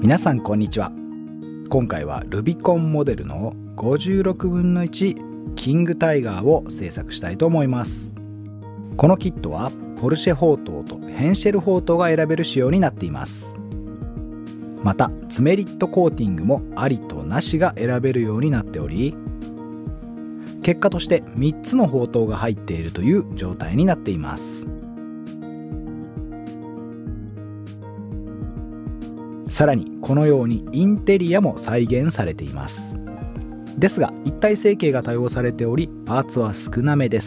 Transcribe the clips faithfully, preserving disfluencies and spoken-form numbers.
皆さんこんにちは。今回はルビコンモデルのごじゅうろくぶんのいちキングタイガーを製作したいと思います。このキットはポルシェ砲塔とヘンシェル砲塔が選べる仕様になっています。またツメリットコーティングもありとなしが選べるようになっており、結果としてみっつの砲塔が入っているという状態になっています。さらにこのようにインテリアも再現されています。ですが一体成形が多用されており、パーツは少なめです。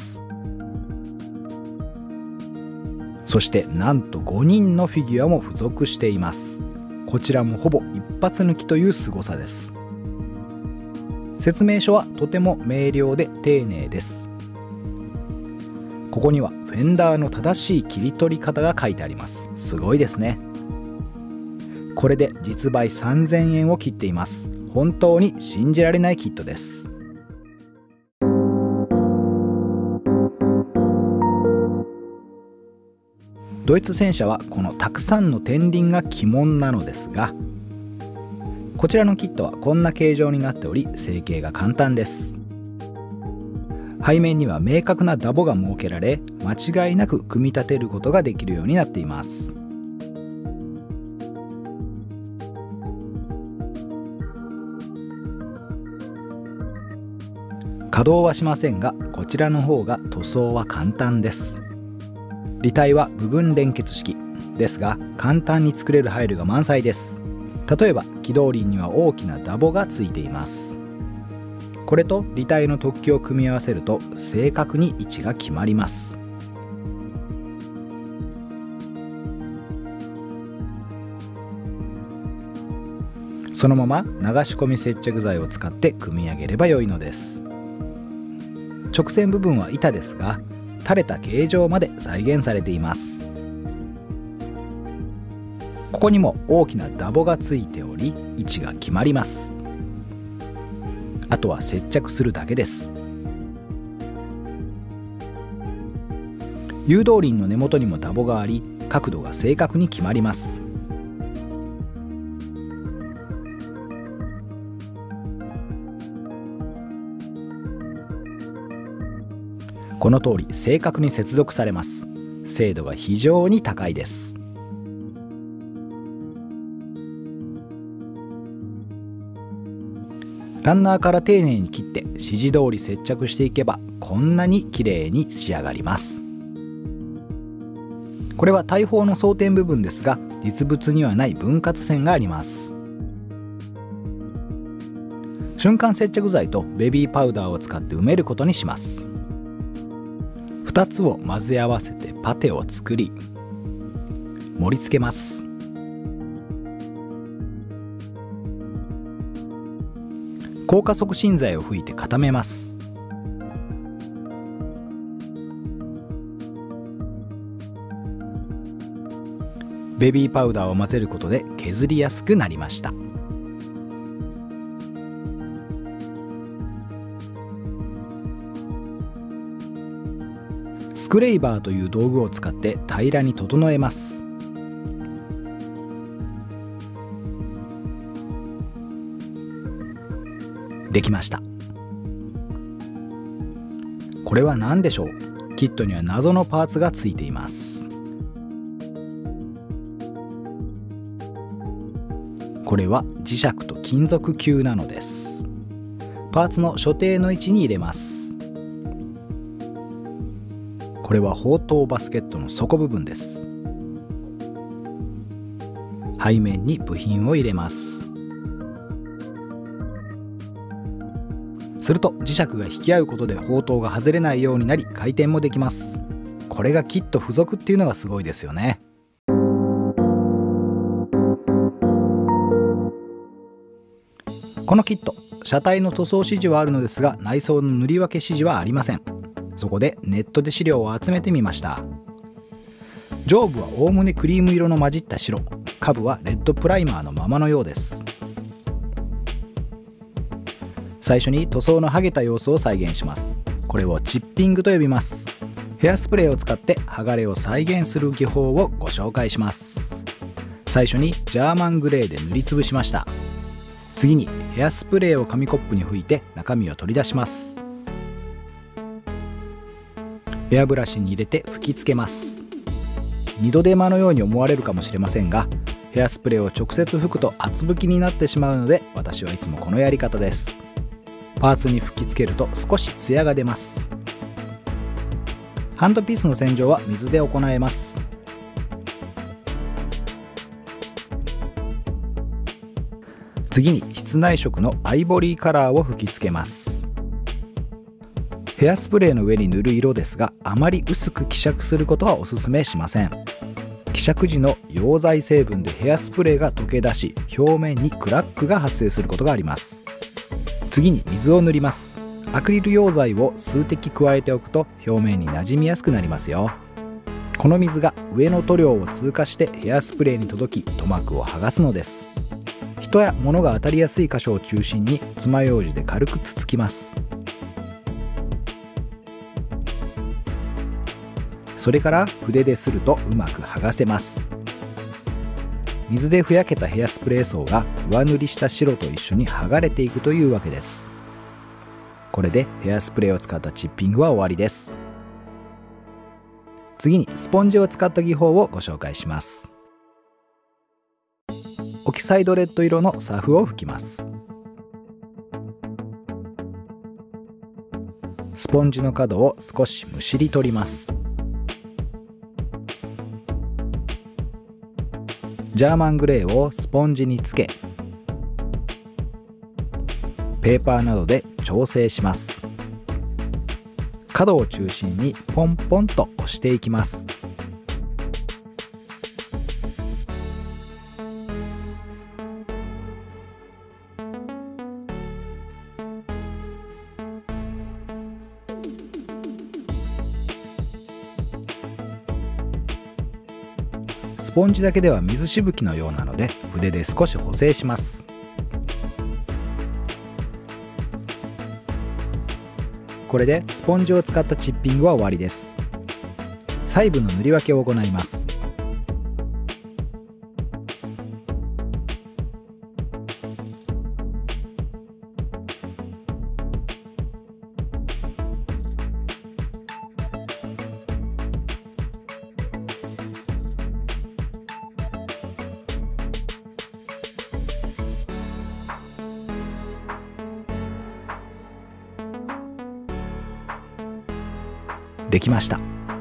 そしてなんとごにんのフィギュアも付属しています。こちらもほぼ一発抜きという凄さです。説明書はとても明瞭で丁寧です。ここにはフェンダーの正しい切り取り方が書いてあります。すごいですね。これで実売さんぜんえんを切っています。本当に信じられないキットです。ドイツ戦車はこのたくさんの天輪が鬼門なのですが、こちらのキットはこんな形状になっており、成形が簡単です。背面には明確なダボが設けられ、間違いなく組み立てることができるようになっています。稼働はしませんが、こちらの方が塗装は簡単です。履帯は部分連結式ですが、簡単に作れる配慮が満載です。例えば機動輪には大きなダボがついています。これと履帯の突起を組み合わせると正確に位置が決まります。そのまま流し込み接着剤を使って組み上げれば良いのです。直線部分は板ですが、垂れた形状まで再現されています。ここにも大きなダボがついており、位置が決まります。あとは接着するだけです。誘導輪の根元にもダボがあり、角度が正確に決まります。この通り正確に接続されます。精度が非常に高いです。ランナーから丁寧に切って指示通り接着していけば、こんなに綺麗に仕上がります。これは大砲の装填部分ですが、実物にはない分割線があります。瞬間接着剤とベビーパウダーを使って埋めることにします。ふたつを混ぜ合わせてパテを作り、盛り付けます。硬化促進剤を吹いて固めます。ベビーパウダーを混ぜることで削りやすくなりました。スクレイバーという道具を使って平らに整えます。できました。これは何でしょう。キットには謎のパーツがついています。これは磁石と金属球なのです。パーツの所定の位置に入れます。これは砲塔バスケットの底部分です。背面に部品を入れます。すると磁石が引き合うことで砲塔が外れないようになり、回転もできます。これがキット付属っていうのがすごいですよね。このキット、車体の塗装指示はあるのですが、内装の塗り分け指示はありません。そこでネットで資料を集めてみました。上部はおおむねクリーム色の混じった白、下部はレッドプライマーのままのようです。最初に塗装の剥げた様子を再現します。これをチッピングと呼びます。ヘアスプレーを使って剥がれを再現する技法をご紹介します。 最初にジャーマングレーで塗りつぶしました。次にヘアスプレーを紙コップに拭いて中身を取り出します。エアブラシに入れて吹きつけます。二度手間のように思われるかもしれませんが、ヘアスプレーを直接拭くと厚拭きになってしまうので、私はいつもこのやり方です。パーツに吹きつけると少しツヤが出ます。ハンドピースの洗浄は水で行えます。次に室内色のアイボリーカラーを吹きつけます。ヘアスプレーの上に塗る色ですが、あまり薄く希釈することはおすすめしません。希釈時の溶剤成分でヘアスプレーが溶け出し、表面にクラックが発生することがあります。次に水を塗ります。アクリル溶剤を数滴加えておくと表面に馴染みやすくなりますよ。この水が上の塗料を通過してヘアスプレーに届き、塗膜を剥がすのです。人や物が当たりやすい箇所を中心に爪楊枝で軽くつつきます。それから筆でするとうまく剥がせます。水でふやけたヘアスプレー層が上塗りした白と一緒に剥がれていくというわけです。これでヘアスプレーを使ったチッピングは終わりです。次にスポンジを使った技法をご紹介します。オキサイドレッド色のサフを吹きます。スポンジの角を少しむしり取ります。ジャーマングレーをスポンジにつけ、ペーパーなどで調整します。角を中心にポンポンと押していきます。スポンジだけでは水しぶきのようなので、筆で少し補正します。これでスポンジを使ったチッピングは終わりです。細部の塗り分けを行います。できました。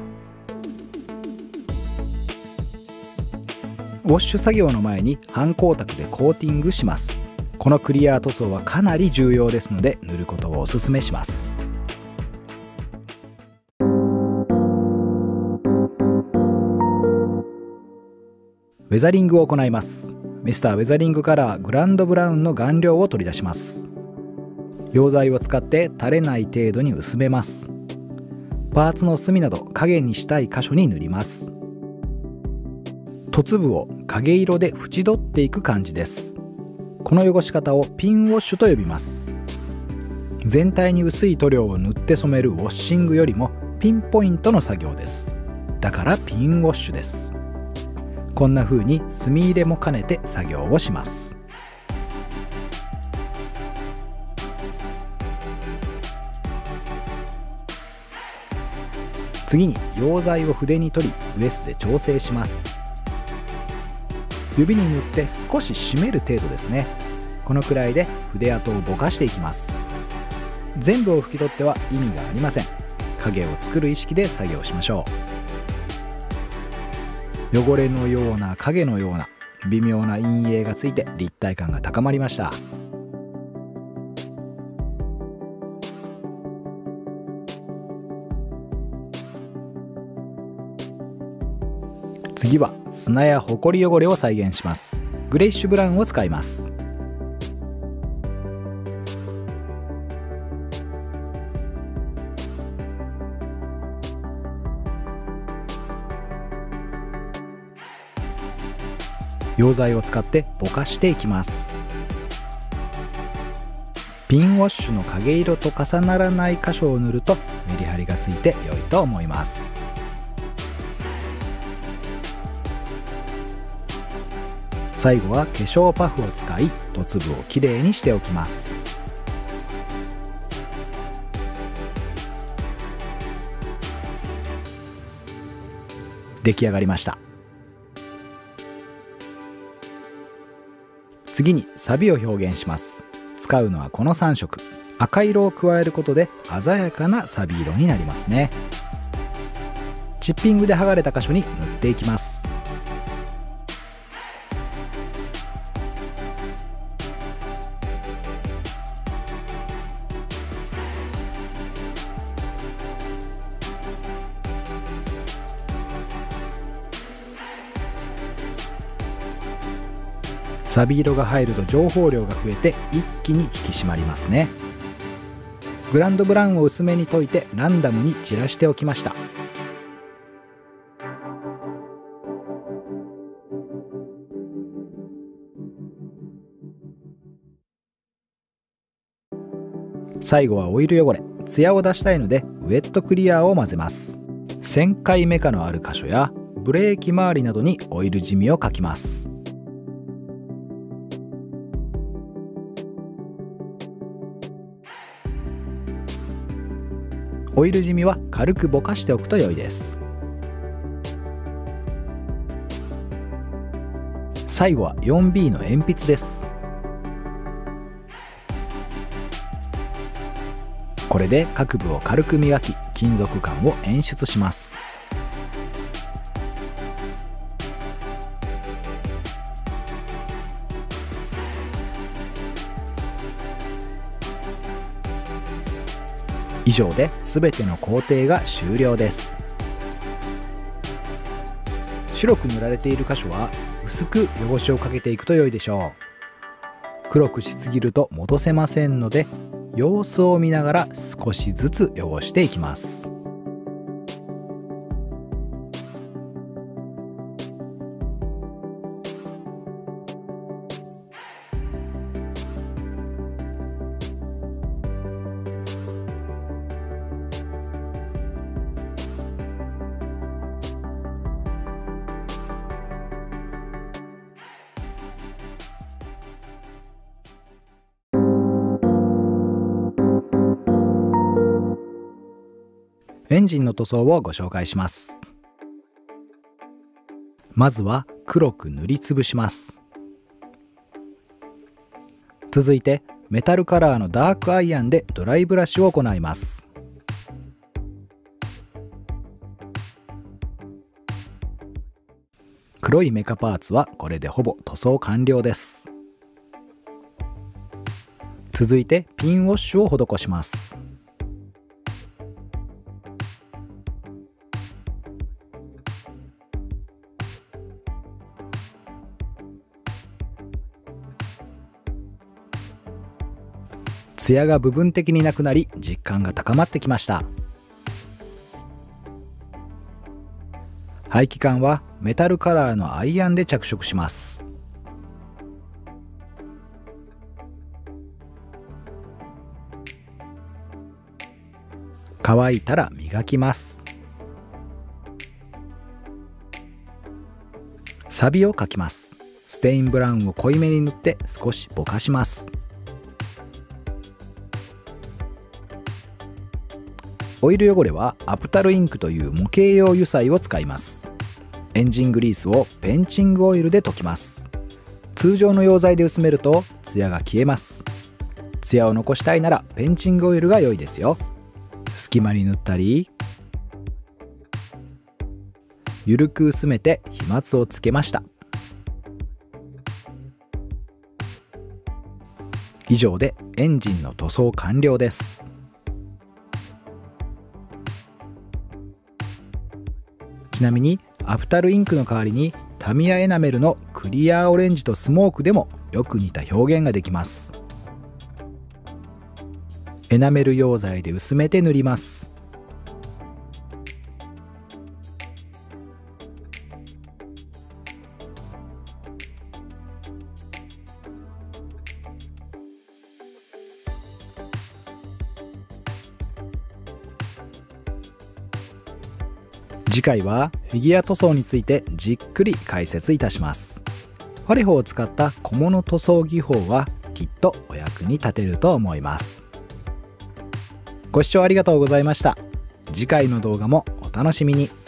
ウォッシュ作業の前に半光沢でコーティングします。このクリア塗装はかなり重要ですので、塗ることをおすすめします。ウェザリングを行います。ミスターウェザリングカラーグランドブラウンの顔料を取り出します。溶剤を使って垂れない程度に薄めます。パーツの隅など影にしたい箇所に塗ります。凸部を影色で縁取っていく感じです。この汚し方をピンウォッシュと呼びます。全体に薄い塗料を塗って染めるウォッシングよりもピンポイントの作業です。だからピンウォッシュです。こんな風に墨入れも兼ねて作業をします。次に溶剤を筆に取り、ウエスで調整します。指に塗って少し締める程度ですね。このくらいで筆跡をぼかしていきます。全部を拭き取っては意味がありません。影を作る意識で作業しましょう。汚れのような影のような微妙な陰影がついて立体感が高まりました。次は砂やホコリ汚れを再現します。グレイッシュブラウンを使います。溶剤を使ってぼかしていきます。ピンウォッシュの影色と重ならない箇所を塗るとメリハリがついて良いと思います。 最後は化粧パフを使い凸部をきれいにしておきます。出来上がりました。次にサビを表現します。使うのはこのさん色。赤色を加えることで鮮やかなサビ色になりますね。チッピングで剥がれた箇所に塗っていきます。サビ色が入ると情報量が増えて一気に引き締まりますね。グランドブラウンを薄めに溶いてランダムに散らしておきました。最後はオイル汚れ、ツヤを出したいのでウェットクリアーを混ぜます。旋回メカのある箇所やブレーキ周りなどにオイル染みをかきます。オイル染みは軽くぼかしておくと良いです。最後は フォービー の鉛筆です。これで各部を軽く磨き、金属感を演出します。以上で全ての工程が終了です。白く塗られている箇所は薄く汚しをかけていくと良いでしょう。黒くしすぎると戻せませんので、様子を見ながら少しずつ汚していきます。エンジンの塗装をご紹介します。まずは黒く塗りつぶします。続いてメタルカラーのダークアイアンでドライブラシを行います。黒いメカパーツはこれでほぼ塗装完了です。続いてピンウォッシュを施します。ツヤが部分的になくなり実感が高まってきました。排気管はメタルカラーのアイアンで着色します。乾いたら磨きます。サビを描きます。ステインブラウンを濃いめに塗って少しぼかします。オイル汚れはアプタルインクという模型用油彩を使います。エンジングリースをペンチングオイルで溶きます。通常の溶剤で薄めるとツヤが消えます。ツヤを残したいならペンチングオイルが良いですよ。隙間に塗ったり、ゆるく薄めて飛沫をつけました。以上でエンジンの塗装完了です。ちなみにアフタルインクの代わりにタミヤエナメルのクリアオレンジとスモークでもよく似た表現ができます。エナメル溶剤で薄めて塗ります。次回はフィギュア塗装についてじっくり解説いたします。 ファレホを使った小物塗装技法はきっとお役に立てると思います。ご視聴ありがとうございました。次回の動画もお楽しみに。